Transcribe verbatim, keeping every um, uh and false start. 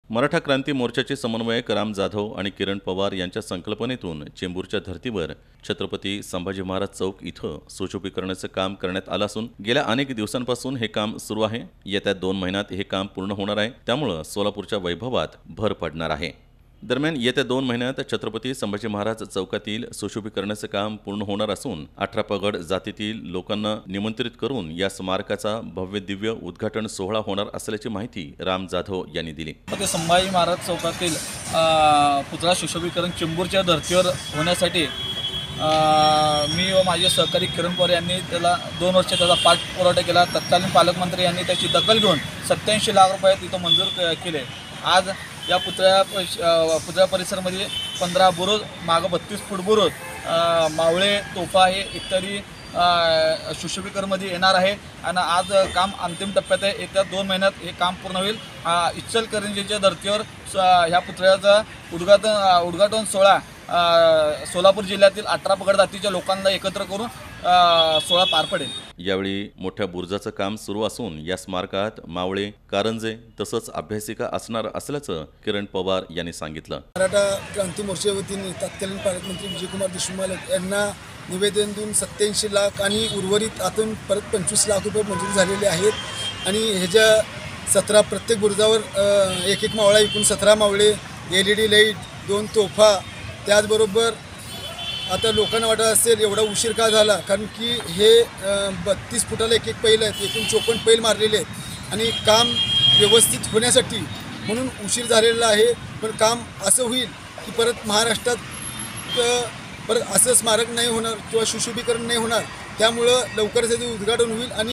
मराठा क्रांती मोर्चाचे समन्वयक राम जाधव आणि किरण पवार यांच्या संकल्पनेतून चेंबूरच्या धर्तीवर छत्रपती संभाजी महाराज चौक इथं सुशोभीकरणाचं काम करण्यात आलं असून गेल्या अनेक दिवसांपासून हे काम सुरू आहे। येत्या दोन महिन्यात हे काम पूर्ण होणार आहे, त्यामुळे सोलापूरच्या वैभवात भर पडणार आहे। दरम्यान येत्या दोन महिन्यात छत्रपती संभाजी महाराज चौकातील सुशोभीकरणाचं काम पूर्ण होणार असून अठरा पगड जातीतील लोकांना निमंत्रित करून या स्मारकाचा भव्य दिव्य उद्घाटन सोहळा होणार असल्याची माहिती राम जाधव यांनी दिली। संभाजी महाराज चौकातील पुतळा सुशोभीकरण चेंबूरच्या धर्तीवर होण्यासाठी मी व माझे सहकारी किरण पवार यांनी त्याला दोन वर्ष त्याचा पाठपुरावा केला। तत्कालीन पालकमंत्री यांनी त्याची दखल घेऊन सत्याऐंशी लाख रुपये तिथं मंजूर केले। आज या पुतळ्या पुतळ्या परिसरामध्ये पंधरा बुरुज, मागं बत्तीस फूट बुरुज, मावळे, तोफा हे इत्यादी सुशोभीकरणमध्ये येणार आहे आणि आज काम अंतिम टप्प्यात आहे। येत्या दोन महिन्यात हे काम पूर्ण होईल। इचलकरंजीच्या धर्तीवर ह्या पुतळ्याचा उद्घाटन उद्घाटन सोहळा सोलापूर जिल्ह्यातील अठरा पगड जातीच्या लोकांना एकत्र करून सोहळा पार पडेल। यावेळी मोठ्या बुरुजाचं काम सुरू असून या स्मारकात मावळे, कारंजे तसंच अभ्यासिका असणार असल्याचं किरण पवार यांनी सांगितलं। मराठा क्रांती मोर्चा वतीने तत्कालीन पालकमंत्री विजयकुमार देशमुख यांना निवेदन देऊन सत्याऐंशी लाख आणि उर्वरित आतून परत पंचवीस लाख रुपये मंजूर झालेले आहेत आणि ह्याच्या सतरा प्रत्येक बुरुजावर एक एक मावळा एकूण सतरा मावळे, एल ई डी लाईट, दोन तोफा, त्याचबरोबर आता लोकांना वाटत असेल एवढा उशीर का झाला, कारण की हे बत्तीस फुटाला एक एक पैल आहेत, एकूण चोपन्न पैल मारलेले आहेत आणि काम व्यवस्थित होण्यासाठी म्हणून उशीर झालेला आहे। पण काम असं होईल की परत महाराष्ट्रात परत असं स्मारक नाही होणार किंवा सुशोभीकरण नाही होणार, त्यामुळं लवकरच त्याचे उद्घाटन होईल आणि